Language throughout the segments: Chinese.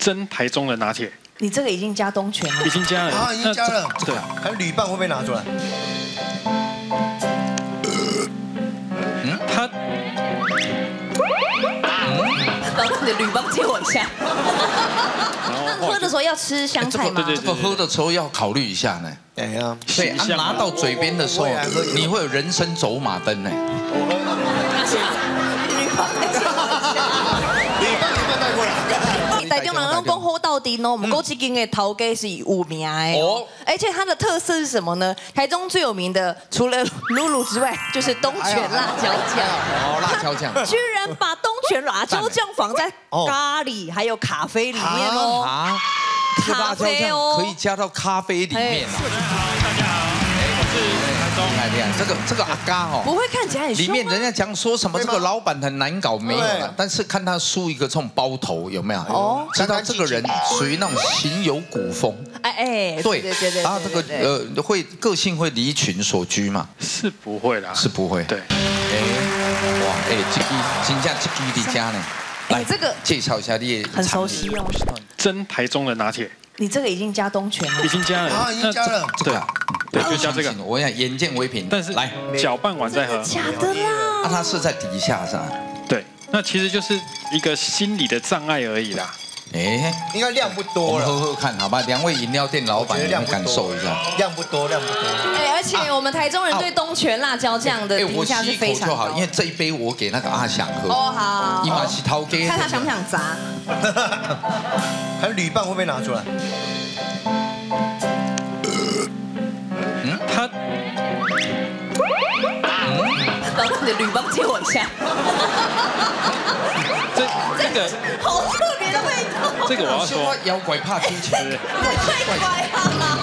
真台中的拿铁。 你这个已经加东泉了， 已经加了啊，已经加了。 对， 还铝棒会不会拿出来？ 它老师你的铝棒借我一下。 然后喝的时候要吃香菜吗？ 这个喝的时候要考虑一下呢。 哎呀， 对，拿到嘴边的时候，你会有人生走马灯呢。 铝棒带过来。 台中人讲好到底哦，我们枸杞间的头家是有名的哦，而且它的特色是什么呢？台中最有名的除了露露之外，就是东泉辣椒酱。 哦，辣椒酱， 居然把东泉辣椒酱放在咖喱还有咖啡里面哦。 啊，这个辣椒酱可以加到咖啡里面啊。 大家好，我是台中。 厉害，这个阿嘎哦， 不会看起来很凶吗？ 里面人家讲说什么这个老板很难搞，没有了，但是看他梳一个这种包头有没有？哦，知道这个人属于那种行有古风。对对， 然后这个会个性会离群所居嘛？ 是不会啦， 是不会。对，哇，这个真正这个的家呢，来这个介绍一下你很熟悉哦， 真台中的拿铁。 你这个已经加东泉了， 已经加了啊，已经加了。 对，就加这个。 我想眼见为凭， 但是来搅拌完再喝。 假的啦。 那它是在底下是吧？ 对，那其实就是一个心理的障碍而已啦。 应该量不多了。 喝喝看，好吧？两位饮料店老板，你们感受一下。 量不多。 而且我们台中人对东泉辣椒酱的评价是非常高。 因为这一杯我给那个阿翔喝。 哦，好。 伊嘛是头家。 看他想不想砸。 还铝棒会不会拿出来？ 它。 老师你的铝棒借我一下。 这个好特别的味道。 这个我要说， 妖怪怕出钱， 太怪啊！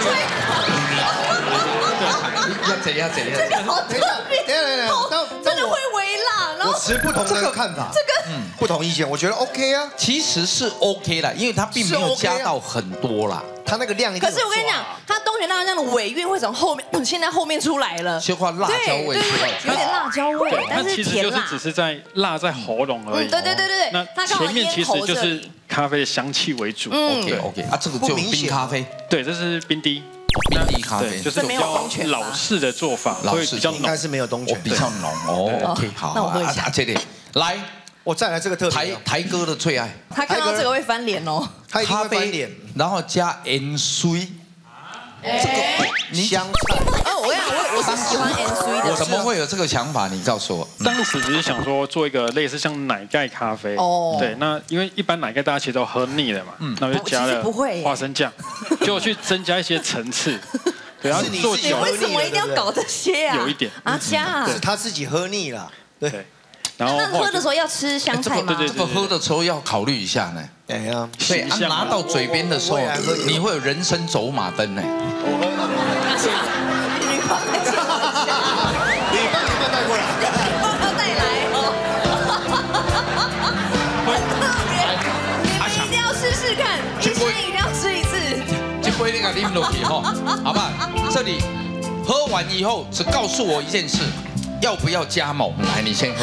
要怎样？ 这个好特别，真的会微辣。然后我持不同的看法，不同意见，我觉得 OK 啊。 其实是 OK 啦，因为它并没有加到很多啦。 它那个量， 可是我跟你讲，它东泉辣椒酱的尾韵会从后面，现在后面出来了， 切换辣椒味， 有点辣椒味，但是甜辣， 只是在辣在喉咙而已。 对。 那前面其实就是咖啡的香气为主。 OK 啊，这个就冰咖啡， 对，这是冰滴。 冰滴咖啡就是比较老式的做法，会比较浓， 应该是没有东泉， 比较浓哦。OK， 好， 那我喝一下。 这里来， 我再来这个特别台哥的最爱， 他看到这个会翻脸哦， 他一定会翻脸， 然后加盐水，这个香菜。 哦，我是喜欢盐水的。 怎么会有这个想法？你告诉我。 当时只是想说做一个类似像奶盖咖啡。对，那因为一般奶盖大家其实都喝腻了嘛，那我就加了花生酱，就去增加一些层次。对，然后做久了， 为什么一定要搞这些啊？ 有一点啊，加是他自己喝腻了。对。 然后喝的时候要吃香菜吗？ 这个喝的时候要考虑一下呢。 哎呀， 对，拿到嘴边的时候，你会有人生走马灯呢。 铝棒带过来， 带来哦。你一定要试试看，一生一定要吃一次。 这杯你给啉落去哈，好不好？这里喝完以后只告诉我一件事。要不要加盟？来，你先喝。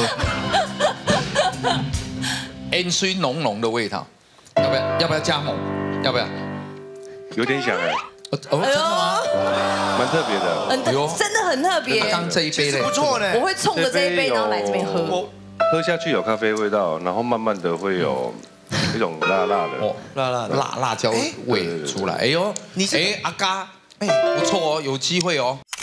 盐水浓浓的味道，要不要加盟？要不要？ 有点想哎。 真的吗？ 蛮特别的。 真的很特别。 刚这一杯不错呢。 我会冲着这一杯然后来这边喝。 喝下去有咖啡味道，然后慢慢的会有一种辣辣的辣椒味出来。哎呦，阿嘎，不错哦，有机会哦。